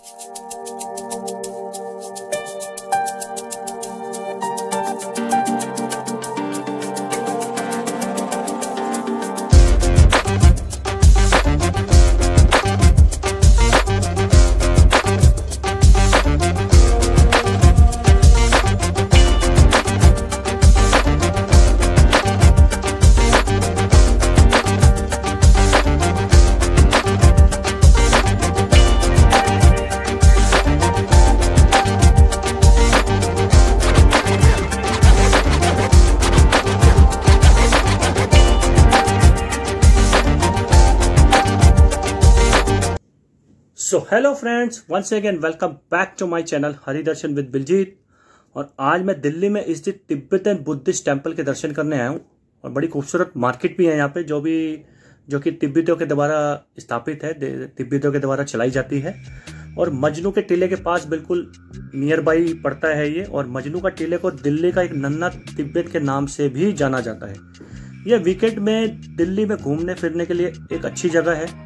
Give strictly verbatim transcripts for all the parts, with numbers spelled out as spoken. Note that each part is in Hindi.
So hello friends, once again welcome back to my channel Haridarshan with Biljeet. और आज मैं दिल्ली में स्थित तिब्बतन बुद्धिस्ट टेंपल के दर्शन करने आया हूँ। और बड़ी खूबसूरत मार्केट भी है यहाँ पे, जो भी जो कि तिब्बतियों के द्वारा स्थापित है, तिब्बतियों के द्वारा चलाई जाती है। और मजनू के टीले के पास बिल्कुल नियर बाई पड़ता है ये। और मजनू का टीले को दिल्ली का एक नन्हा तिब्बत के नाम से भी जाना जाता है। यह वीकेंड में दिल्ली में घूमने फिरने के लिए एक अच्छी जगह है।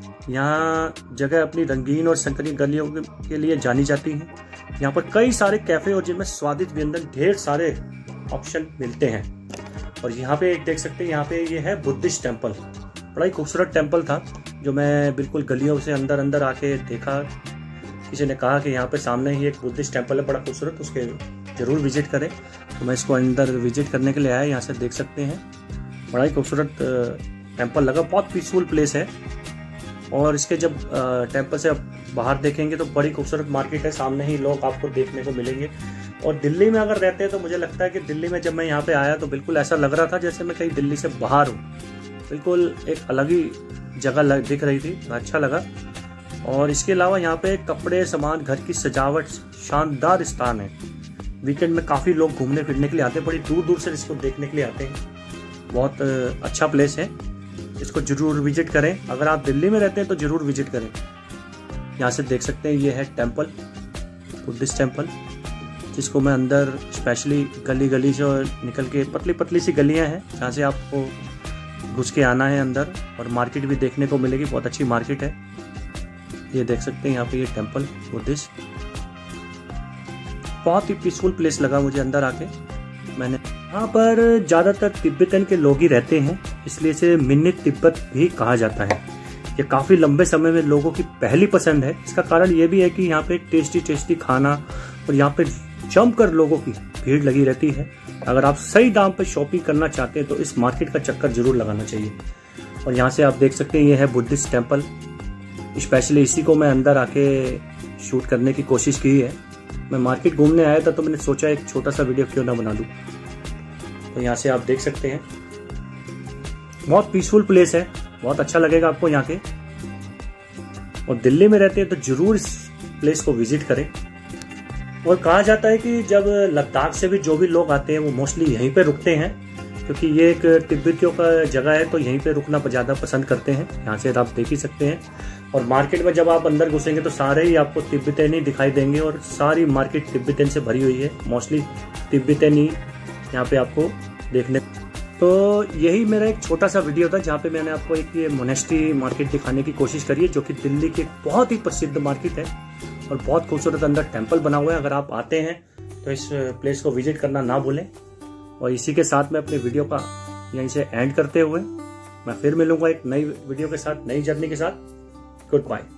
यहाँ जगह अपनी रंगीन और संकरी गलियों के लिए जानी जाती है। यहाँ पर कई सारे कैफे और जिनमें स्वादिष्ट व्यंजन ढेर सारे ऑप्शन मिलते हैं। और यहाँ पे एक देख सकते हैं, यहाँ पे ये है बुद्धिस्ट टेंपल। बड़ा ही खूबसूरत टेंपल था, जो मैं बिल्कुल गलियों से अंदर अंदर आके देखा। किसी ने कहा कि यहाँ पे सामने ही एक बुद्धिस्ट टेंपल है बड़ा खूबसूरत, उसके जरूर विजिट करें। तो मैं इसको अंदर विजिट करने के लिए आया। यहाँ से देख सकते हैं, बड़ा ही खूबसूरत टेंपल लगा, बहुत पीसफुल प्लेस है। और इसके जब टेंपल से आप बाहर देखेंगे तो बड़ी खूबसूरत मार्केट है, सामने ही लोग आपको देखने को मिलेंगे। और दिल्ली में अगर रहते हैं तो मुझे लगता है कि दिल्ली में जब मैं यहाँ पे आया तो बिल्कुल ऐसा लग रहा था जैसे मैं कहीं दिल्ली से बाहर हूँ। बिल्कुल एक अलग ही जगह दिख रही थी, अच्छा लगा। और इसके अलावा यहाँ पे कपड़े, सामान, घर की सजावट, शानदार स्थान है। वीकेंड में काफ़ी लोग घूमने फिरने के लिए आते हैं, बड़ी दूर दूर से इसको देखने के लिए आते हैं। बहुत अच्छा प्लेस है, इसको जरूर विजिट करें। अगर आप दिल्ली में रहते हैं तो जरूर विजिट करें। यहाँ से देख सकते हैं, ये है टेंपल, बुद्धिस्ट टेंपल, जिसको मैं अंदर स्पेशली गली गली से निकल के, पतली पतली सी गलियाँ हैं जहाँ से आपको घुस के आना है अंदर। और मार्केट भी देखने को मिलेगी, बहुत अच्छी मार्केट है। ये देख सकते हैं यहाँ पे ये टेंपल बुद्धिस्ट, बहुत ही पीसफुल प्लेस लगा मुझे अंदर आके। मैंने यहाँ पर ज़्यादातर तिब्बतन के लोग ही रहते हैं, इसलिए इसे मिनी तिब्बत भी कहा जाता है। ये काफ़ी लंबे समय में लोगों की पहली पसंद है। इसका कारण ये भी है कि यहाँ पे टेस्टी टेस्टी खाना और यहाँ पे जमकर लोगों की भीड़ लगी रहती है। अगर आप सही दाम पर शॉपिंग करना चाहते हैं तो इस मार्केट का चक्कर जरूर लगाना चाहिए। और यहाँ से आप देख सकते हैं, ये है बुद्धिस्ट टेंपल। स्पेशली इसी को मैं अंदर आके शूट करने की कोशिश की है। मैं मार्केट घूमने आया था तो मैंने सोचा एक छोटा सा वीडियो क्यों ना बना लूँ। तो यहाँ से आप देख सकते हैं, बहुत पीसफुल प्लेस है, बहुत अच्छा लगेगा आपको यहाँ के। और दिल्ली में रहते हैं तो जरूर इस प्लेस को विजिट करें। और कहा जाता है कि जब लद्दाख से भी जो भी लोग आते हैं वो मोस्टली यहीं पे रुकते हैं, क्योंकि ये एक तिब्बतियों का जगह है तो यहीं पे रुकना ज़्यादा पसंद करते हैं। यहाँ से आप देख ही सकते हैं। और मार्केट में जब आप अंदर घुसेंगे तो सारे ही आपको तिब्बतन ही दिखाई देंगे। और सारी मार्केट तिब्बतन से भरी हुई है, मोस्टली तिब्बतन ही यहाँ पे आपको देखने। तो यही मेरा एक छोटा सा वीडियो था जहाँ पे मैंने आपको एक ये मोनेस्ट्री मार्केट दिखाने की कोशिश करी है, जो कि दिल्ली की बहुत ही प्रसिद्ध मार्केट है। और बहुत खूबसूरत अंदर टेंपल बना हुआ है। अगर आप आते हैं तो इस प्लेस को विजिट करना ना भूलें। और इसी के साथ मैं अपने वीडियो का यहीं से एंड करते हुए मैं फिर मिलूंगा एक नई वीडियो के साथ, नई जर्नी के साथ। Good bye.